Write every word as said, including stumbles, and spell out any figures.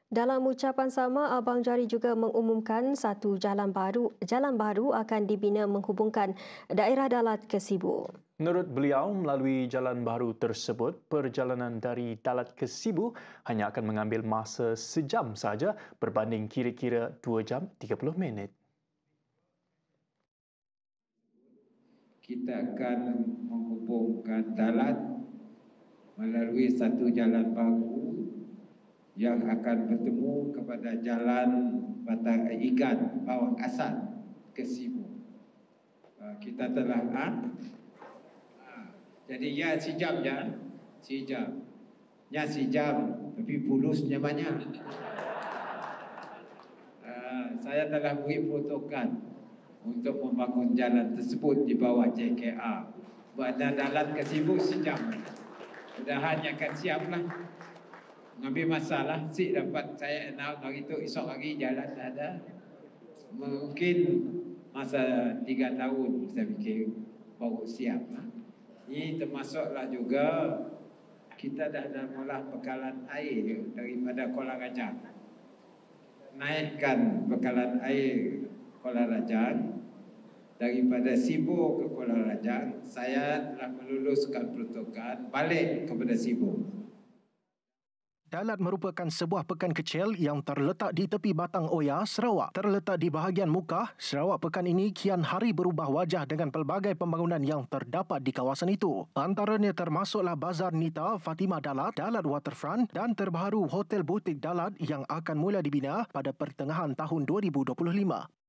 Dalam ucapan sama, Abang Jari juga mengumumkan satu jalan baru jalan baru akan dibina menghubungkan daerah Dalat ke Sibu. Menurut beliau, melalui jalan baru tersebut, perjalanan dari Dalat ke Sibu hanya akan mengambil masa sejam saja berbanding kira-kira dua jam tiga puluh minit. Kita akan menghubungkan Dalat melalui satu jalan baru yang akan bertemu kepada jalan Batang Igan Bawang Asal ke Sibu. Kita telah ah, jadi ya sejam ya, sejam, ya sejam, tapi pulusnya banyak. Uh, saya telah beri protokan untuk membangun jalan tersebut di bawah J K R. Bandar Dalat ke Sibu sejam. Mudah-mudahan akan siaplah. Mengambil masalah, si dapat saya enam hari itu, esok hari jalan ada. Mungkin masa tiga tahun saya fikir baru siap. Ini termasuklah juga kita dah dah mula bekalan air daripada Kuala Rajang. Naikkan bekalan air Kuala Rajang daripada Sibu ke Kuala Rajang. Saya telah meluluskan protokan balik kepada Sibu. Dalat merupakan sebuah pekan kecil yang terletak di tepi Batang Oya, Sarawak. Terletak di bahagian muka, Sarawak pekan ini kian hari berubah wajah dengan pelbagai pembangunan yang terdapat di kawasan itu. Antaranya termasuklah Bazar Nita Fatimah Dalat, Dalat Waterfront dan terbaru Hotel Butik Dalat yang akan mula dibina pada pertengahan tahun dua ribu dua puluh lima.